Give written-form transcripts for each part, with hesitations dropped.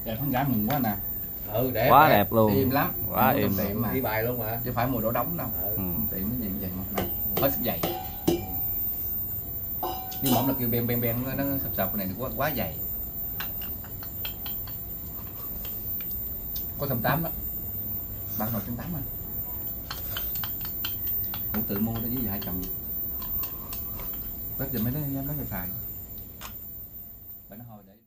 Đẹp con gái mừng quá nè. Ừ, đẹp. Quá đẹp luôn. Im lắm. Quá im. Tiệm mà. Đi bài luôn mà. Chứ phải mua đồ đóng đâu. Tiệm nó gì vậy nè. Hết sức dày. Nhưng mỏng là kêu ben nó sập cái này quá dày. Có 180 đó. Bạn nồi 180 à. Cũng tự mua đó với vợ chồng. Bếp giờ mới dám lấy về xài. Bạn nó hồi để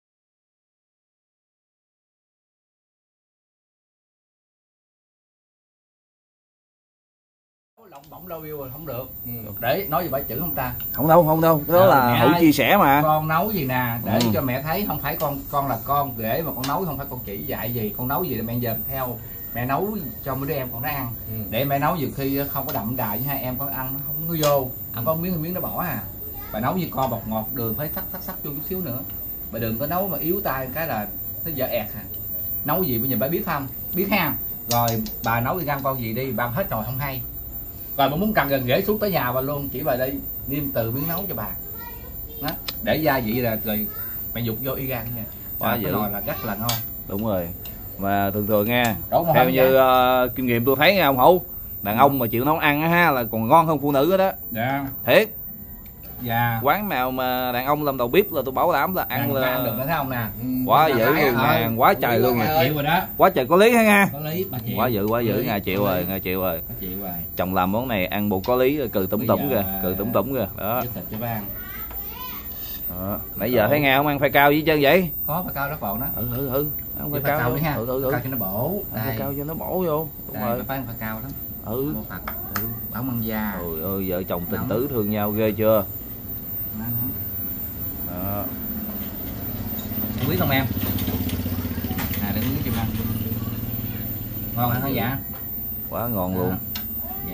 lộng bổng lâu yêu rồi không được. Để nói gì bảy chữ không ta? Không đâu, đó là Hữu chia sẻ mà. Con nấu gì nè để cho mẹ thấy, không phải con là con để mà con nấu, không phải con chỉ dạy gì, con nấu gì là mẹ dòm theo, mẹ nấu cho mấy đứa em con nó ăn. Để mẹ nấu nhiều khi không có đậm đà với hai em con ăn nó không có vô, ăn có miếng nó bỏ à. Bà nấu như con bột ngọt, đường phải sắc vô chút xíu nữa. Bà đừng có nấu mà yếu tay cái là nó dở ẹt à. Nấu gì bây giờ bà biết không? Biết ha. Rồi bà nấu đi ăn con gì đi, bà hết nồi không hay. Rồi bà muốn cần gần ghế xuống tới nhà bà luôn, chỉ bà đi niêm từ miếng nấu cho bà. Đó, để gia vị là rồi mày dục vô y gan nha. Quá dữ. Nồi là rất là ngon. Đúng rồi. Mà thường nghe theo như kinh nghiệm tôi thấy nha ông Hữu, đàn ông mà chịu nấu ăn á ha là còn ngon hơn phụ nữ đó. Dạ. Thiệt. Dạ. Quán nào mà đàn ông làm đầu bếp là tôi bảo đảm là ăn là ăn được nữa thấy không nè. Quá dữ luôn nè, quá trời luôn nè. Chịu rồi đó. Quá trời có lý ha nha. Có lý, bà chịu. Quá dữ nghe, chịu rồi. Chịu rồi. Chồng làm món này ăn bộ có lý, cừ tủm kìa, đó. Thịt cho ba ăn. Đó. Nãy giờ thấy nghe không ăn khoai cao với chân vậy? Có khoai cao rất bổ đó. Ăn khoai cao đi ha. Cao cho nó bổ. Khoai cao cho nó bổ vô. Đúng rồi. Phải ăn khoai cao đó. Bảo măng da. Trời ơi, vợ chồng tình tứ thương nhau ghê chưa? Đó. Quý không em? À đừng biết chim ăn. Ngon hả dạ? Quá ngon luôn. Dạ.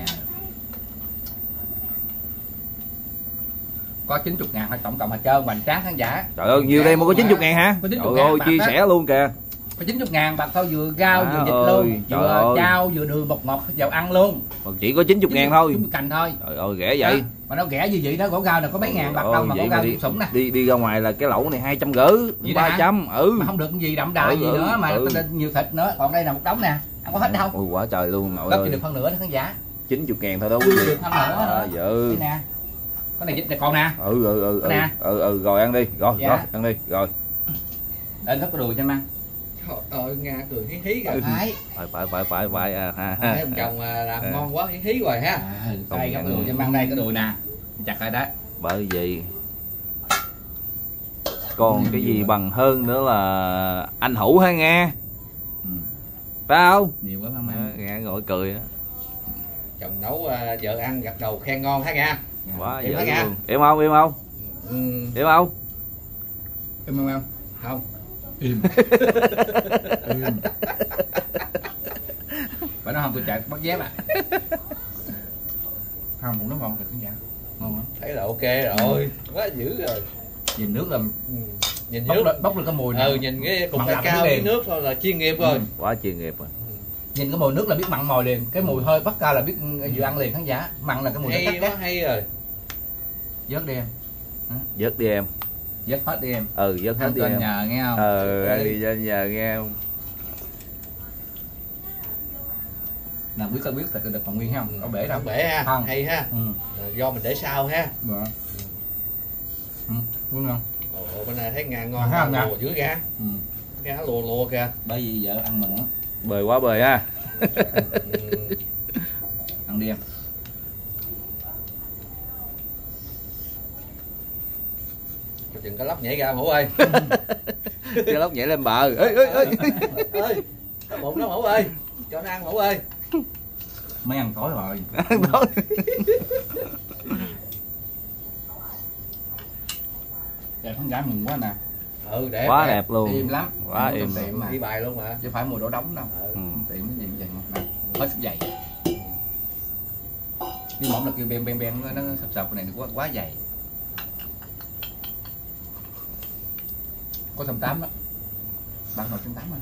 Có 90.000 phải tổng cộng mà trơn hoành tráng khán giả. Trời ơi, nhiều đây mà có 90.000 hả? Có 90.000. Trời ơi, chia sẻ luôn kìa. Có 90.000 bạc thôi, vừa rau vừa vịt luôn, vừa chao vừa đường bột ngọt vào ăn luôn. Mà chỉ có 90.000 thôi. 90 cành thôi. Trời ơi, rẻ vậy. Mà nó rẻ như vậy đó, gỗ rau là có mấy ngàn bạc đâu mà gỗ rau cũng sủng nè. Đi ra ngoài là cái lẩu này 250, 300. Mà không được cái gì đậm đà gì nữa mà nhiều thịt nữa, còn đây là một đống nè. Ăn có hết đâu. Ôi quá trời luôn nội ơi. Gấp được phân nửa đó khán giả. 90.000 thôi đâu quý vị. Phân nửa. Dạ. Nè. Cái này còn nè. Rồi ăn đi, rồi ăn đi, rồi. Để thức cái đùi cho em ăn. Trời ơi, Nga cười hí hí kìa. Phải Thấy ông chồng làm ngon quá, hí hí rồi ha. Đây cái đùi cho em ăn, đây cái đùi nè. Chặt lại đó. Bởi vì còn cái gì bằng hơn nữa là anh Hữu ha nghe. Phải không? Nhiều quá không nghe ngồi cười á. Chồng nấu vợ ăn gật đầu khen ngon ha Nga. Quá dữ luôn. Im không? Im không? Im không? Im không em? Không. Im. Phải nói không tôi chạy bắt dép à. Không muốn nó ngon được khán giả. Ngon lắm. Thấy là ok rồi. Quá dữ rồi. Nhìn nước là nhìn nước bốc lên cái mùi này. Nhìn cái cục khoai cao với nước thôi là chuyên nghiệp rồi. Quá chuyên nghiệp rồi. Nhìn cái mùi nước là biết mặn mòi liền, cái mùi hơi bắt ca là biết vừa ăn liền khán giả. Mặn là cái mùi hay quá, hay rồi. Vớt đi em. Vớt đi em. Vớt hết đi em. Vớt hết đi em. Nhờ nghe không? Ăn đi cho nhờ nghe không? Nè biết thịt được còn nguyên không? Có bể đâu. Bể ha. Không. Hay ha. Do mình để sau ha. Đúng không? Ồ, bên này thấy Nga ngon lùa dữ ra. Nga lùa kìa. Bởi vì vợ ăn mừng á. Bời quá bời ha. Ăn đi em. Cho chừng cái lóc nhảy ra Hữu ơi. Cái lóc nhảy lên bờ. Ơi. Cái bụng nó Hữu ơi. Cho nó ăn Hữu ơi. Mới ăn tối rồi. Ăn tối. Đẹp con gái mừng quá nè. Đẹp. Quá đẹp luôn. Im lắm. Quá im. Tiệm mà. Đi bài luôn mà. Chứ phải mua đồ đóng đâu. Tiệm nó gì vậy nè. Hết sức dày. Nhưng mỏng là kêu ben nó sập cái này quá dày. Có 180 đó. Bạn nồi 180 à.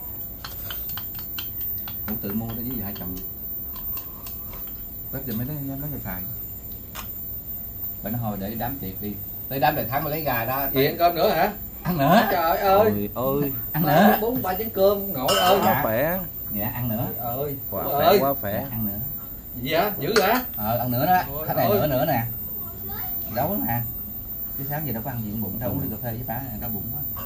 Cũng tự mua đó với vợ chồng. Bếp giờ mới dám lấy về xài. Bạn nó hồi để đám tiệc đi. Tới đám đại tháng mới lấy gà đó. Gì ăn cơm nữa hả? Ăn nữa. Trời ơi. Ơi. Ăn nữa. 4-3 chén cơm ngồi ơi. Quá khỏe. Dạ ăn nữa. Ơi. Quá khỏe, quá khỏe. Dạ, ăn nữa. Gì vậy? Dữ hả? Ăn nữa đó. Ôi, Cái này ôi. nữa nè. Đấu nè. Chứ sáng giờ đâu có ăn gì bụng đâu, uống ly cà phê với bá này đau bụng quá.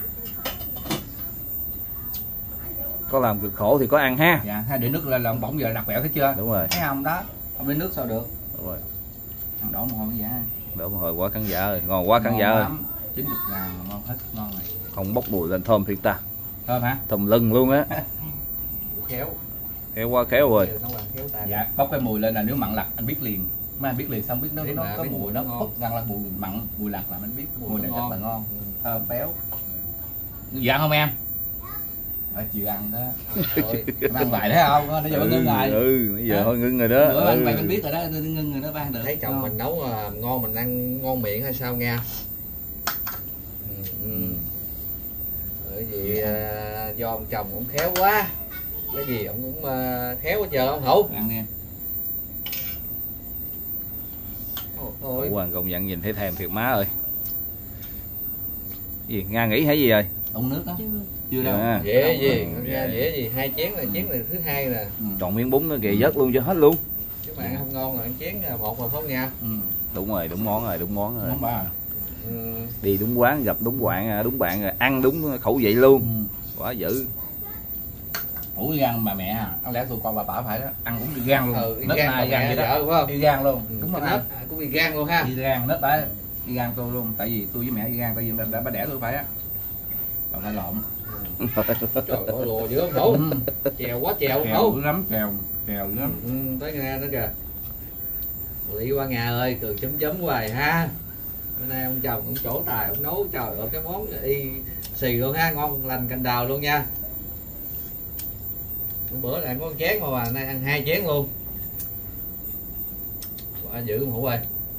Có làm cực khổ thì có ăn ha. Dạ, hay để nước lên là ông bỗng giờ đặt bẹo thấy chưa? Đúng rồi. Thấy không đó? Không lấy nước sao được? Đúng rồi. Ăn đổ mồ hôi vậy. Đổ mồ hôi quá khán giả ơi, ngon quá khán giả ơi. 90 ngàn ngon hết, ngon này. Không bốc mùi lên thơm thiệt ta. Thơm hả? Thơm lưng luôn á. Khéo. Khéo quá khéo rồi. Dạ, bốc cái mùi lên là nếu mặn lặt anh biết liền. Mà anh biết liền xong biết nó có biết mùi nó ngon. bốc ra là mùi mặn, mùi lặt là anh biết mùi này rất ngon. là ngon. Thơm béo. Dạ không em? Chịu ăn đó. Em ăn vài thấy không? Nó giờ ngưng rồi. Bây giờ thôi ngưng rồi đó. Bữa ăn vậy mình biết rồi đó, ngưng rồi đó ba được. Thấy chồng mình nấu ngon mình ăn ngon miệng hay sao nha. Bởi vì do ông chồng cũng khéo quá. Cái gì ông cũng khéo hết trơn không Hữu? Ăn đi em. Ôi. Hoàng công nhận nhìn thấy thèm thiệt má ơi. Gì Nga nghĩ hay gì rồi? Uống nước đó. Chưa đâu. Dễ gì, dễ gì, 2 chén là chén này thứ 2 nè. Chọn miếng bún nó kìa dớt luôn cho hết luôn. Chứ mà ăn không ngon là ăn chén 1 mà không nha. Đúng rồi, đúng món rồi, đúng món rồi. Món ba. Đi đúng quán gặp đúng bạn rồi ăn đúng khẩu vị luôn. Quá dữ. Ủa gan mà mẹ à, ăn lẽ tụi con bà phải đó, ăn cũng đi gan luôn. Đi gan mà gan vậy đó, phải không? Đi gan luôn. Đúng rồi. Cũng đi gan luôn ha. Đi gan nết bả đi gan tôi luôn, tại vì tôi với mẹ đi gan, tại vì đã bà đẻ tôi phải á. Còn phải lộn. Trời ơi lùa dữ không? Chèo quá chèo không? Lắm chèo dữ lắm. Tới Nga nữa kìa. Lý qua Nga ơi, cười chấm hoài ha. Bữa nay ông chồng cũng trổ tài, ông nấu trời ơi cái món y xì luôn ha, ngon lành cành đào luôn nha. Bữa này có 1 chén mà nay ăn 2 chén luôn. Quá dữ không Hữu ơi.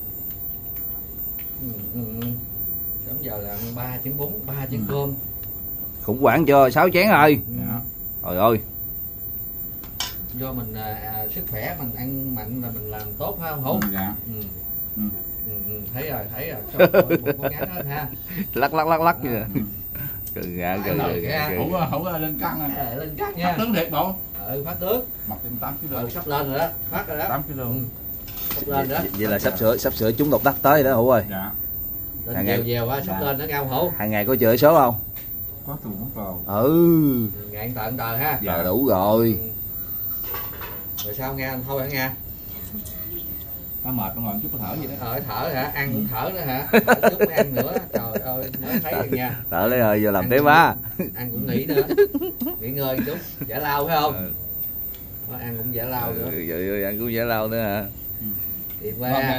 Sớm giờ là 3 chén bún, 3 chén cơm. Khủng hoảng cho 6 chén rồi. Trời ơi. Do mình sức khỏe mình ăn mạnh là mình làm tốt phải không Hữu? Dạ. Thấy rồi. Trời ơi, một con ngắn hết ha. Lắc vậy. Cừ gà. Hữu lên căng à. Lên căng nha. Phát tướng thiệt bộ. Phát tướng. Mập thêm 8 kg. Sắp lên rồi đó, phát rồi đó. 8 kg. Sắp lên đó. Vậy là sắp sửa trúng độc đắc tới đó Hữu ơi. Dạ. Lên dèo quá, sắp lên đó nghe không Hữu? Hàng ngày có chơi số không? Có tù mất rồi. Ngàn tờ ha. Dạ đủ rồi. Rồi sao nghe anh thôi hả Nga? Nó mệt nó ngồi chút có thở gì đó. Thở hả? Ăn cũng thở nữa hả? Chút mới ăn nữa. Trời ơi, mới thấy rồi nha. Thở lấy rồi giờ làm tế ba. Ăn cũng nghỉ nữa. Nghỉ ngơi chút, giải lao phải không? Ăn cũng giải lao nữa. Ăn cũng giải lao nữa hả? Tiện quá.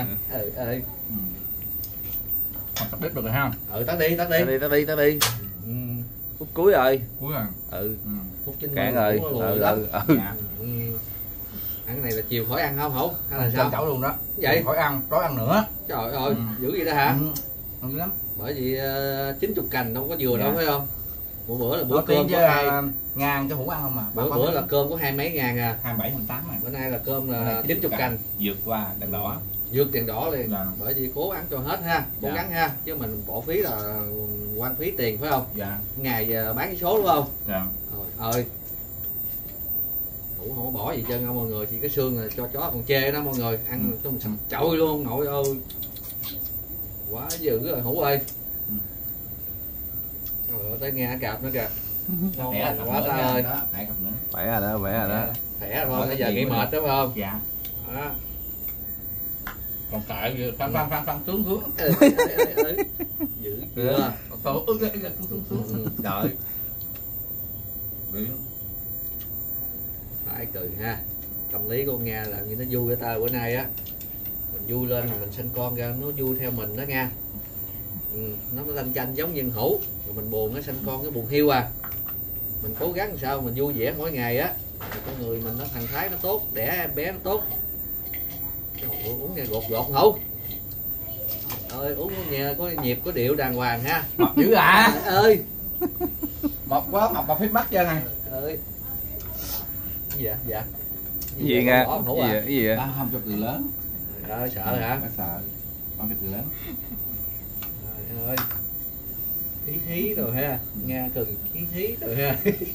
Tắt bếp được rồi ha. Tắt đi. Tắt đi. Phút cuối rồi. Cuối rồi. Phút chính Cạn rồi. Ăn cái này là chiều khỏi ăn không Hữu? Hay là sao? Chậu luôn đó. Vậy? Khỏi ăn, tối ăn nữa. Trời ơi, dữ vậy đó hả? Ngon dữ lắm. Bởi vì 90 cành đâu có vừa đâu phải không? Bữa là bữa Bữa cơm chứ có ngàn cho hủ ăn không mà. bữa là cơm có 20 mấy ngàn à. 27 28 mà. Bữa nay là cơm là 90 cành. Vượt qua đèn đỏ. Vượt đèn đỏ liền. Dạ. Bởi vì cố ăn cho hết ha, cố gắng ha, chứ mình bỏ phí là quan phí tiền phải không? Dạ. Ngày bán cái số đúng không? Dạ. Trời ơi. Cũng không có bỏ gì trơn mọi người, chỉ cái xương là cho chó còn chê đó mọi người, ăn trong sạch trội luôn nội ơi. Quá dữ rồi Hữu ơi. Trời ơi, tới nghe cạp nữa kìa. Ngon quá ta ơi. Khỏe rồi đó. Khỏe rồi không? Bây giờ nghỉ mệt đúng không? Dạ. Đó. Còn tại phăng tướng Dữ chưa? Trời. Phải cười ha. Tâm lý của con Nga là như nó vui với ta bữa nay á. Mình vui lên mình sinh con ra nó vui theo mình đó nha. Nó lanh chanh giống như Hữu. Rồi mình buồn nó sinh con cái buồn hiu à. Mình cố gắng làm sao mình vui vẻ mỗi ngày á. Con người mình nó thằng thái nó tốt, đẻ em bé nó tốt. Uống nghe gột Hữu. Ơi uống nghe có nhịp có điệu đàng hoàng ha. Mập dữ à. Ơi. Mập quá, mập mà phết mắt chưa này. Ơi. Dạ. Gì Nga? Cái gì vậy? Không cho cười lớn. Trời ơi sợ hả? Sợ. Không cho cười lớn. Trời ơi. Hí rồi ha, Nga cười hí rồi ha.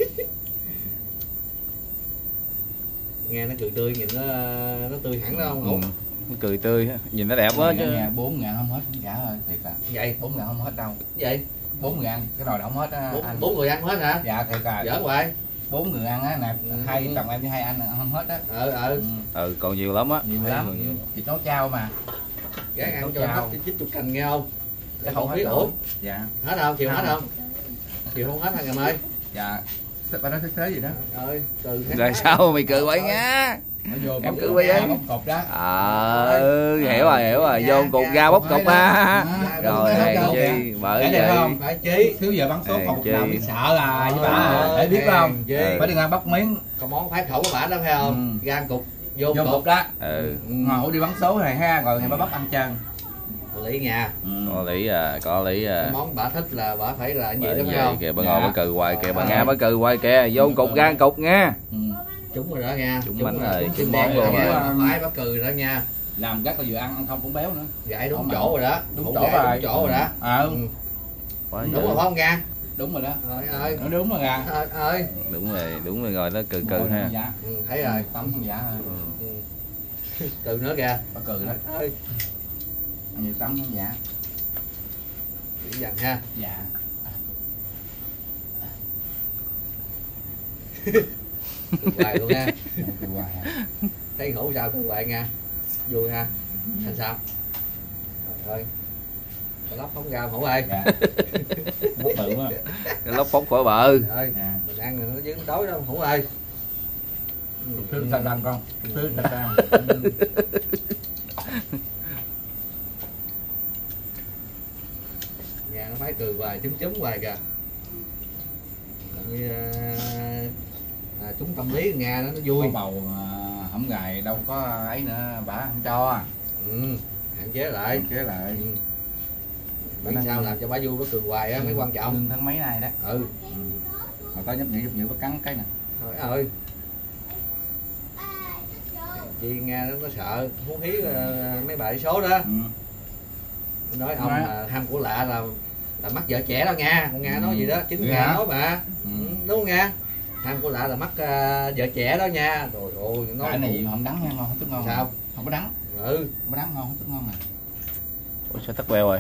Nghe nó cười tươi, nhìn nó tươi hẳn đó không? Nó cười tươi, nhìn nó đẹp quá chứ. 4.000 không hết trả ơi, thiệt à. Vậy 4.000 không hết đâu. Vậy 4.000 cái nồi không hết á. 4 người ăn hết hả? Dạ thiệt à. Giỡn hoài. 4 người ăn á nè, hai chồng em với hai anh ăn không hết á. Còn nhiều lắm á. Nhiều lắm. Thịt nấu chao mà. Gái ăn cho hết 90 cành nghe không? Để không biết hết ổn. Dạ. Hết không? Chiều hết không? Chiều không hết thằng em ơi. Dạ. Ba nói thế gì đó. Rồi, từ Rồi sao mày cười vậy nhá? Em cứ quay ấy. Cột đó. Hiểu rồi, vô cột ra bóc cột ra. Rồi hèn chi, bởi vậy. Phải chí. Thiếu giờ bắn số cột nào bị sợ là với bà, để biết không? Phải đi ngang bóc miếng. Có món khoái khẩu của bà đó phải không? Gan cục vô cột đó. Ngồi đi bắn số này ha, rồi thì bà bóc ăn chân. Có lý nha. Có lý à. Cái món bà thích là bà phải là gì đó không? Kìa bà ngồi bà cười hoài kìa, bà Nga bà cười hoài kìa, vô cục gan cục nha. Đúng rồi đó nha. Trúng bánh rồi, trúng món luôn rồi. Phải bà cười đó nha. Làm rất là vừa ăn không cũng béo nữa. Gãy đúng chỗ rồi đó. Đúng chỗ rồi đó. Đúng rồi không Nga? Đúng rồi đó. Ơi. Đúng rồi Nga. Ơi. Đúng rồi, nó cười ha. Dạ. Thấy rồi. Tắm không giả rồi. Cười nữa kìa. Bà cười đó. Ăn như tắm không giả. Chỉ dần ha. Dạ. Cười hoài luôn nha. Cười hoài hả? Thấy hổ sao cười hoài nha. Vui ha. Thành sao? Rồi. Cái lóc phóng ra hổ ơi. Dạ. Lóc bự quá. Cái lóc phóng khỏi bờ. Rồi. Mình ăn rồi nó dính tối đâu hổ ơi. Thứ ta đăng con. Thứ ta đăng. Nhà nó phải cười hoài, chúm hoài kìa. Như chúng tâm lý Nga nó vui. Có bầu hổng gài đâu có ấy nữa, bả không cho. Hạn chế lại. Biết sao làm cho bả vui, bả cười hoài á mới quan trọng. Tháng mấy này đó. Mà tao giúp nhự bả cắn cái nè. Trời ơi. Chị Nga nó sợ muốn hí mấy bà số đó. Nói ông là ham của lạ là mắc vợ trẻ đó nha. Con Nga nói gì đó, chính Nga nói mà. Đúng không Nga? Ham của lạ là mắc vợ trẻ đó nha. Rồi ôi nói cái này không đắng nha, ngon không tức ngon. Sao? Không có đắng. Không có đắng, ngon không tức ngon nè. Ủa sao tắt queo rồi?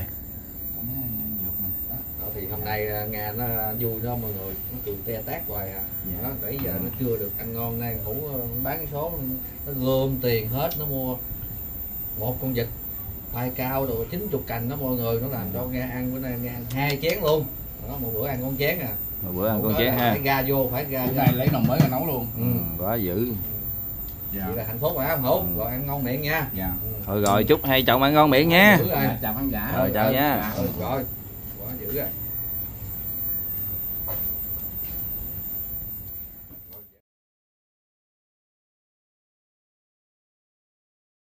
Thì hôm nay Nga nó vui đó mọi người, nó cười te tát hoài à. Đó, nãy giờ nó chưa được ăn ngon, nay Hữu bán cái số nó gom tiền hết, nó mua một con vịt khoai cao đồ 90 cành đó mọi người, nó làm cho Nga ăn bữa nay Nga ăn 2 chén luôn. Đó, một bữa ăn con chén à. Một bữa ăn con chén ha. Phải ra vô, phải ra. Bữa nay lấy nồi mới ra nấu luôn. Quá dữ. Vậy là hạnh phúc phải không Hữu? Rồi ăn ngon miệng nha. Dạ. Thôi rồi chúc hai chồng ăn ngon miệng nha. Chào khán giả. Rồi chào nha. Rồi, quá dữ rồi.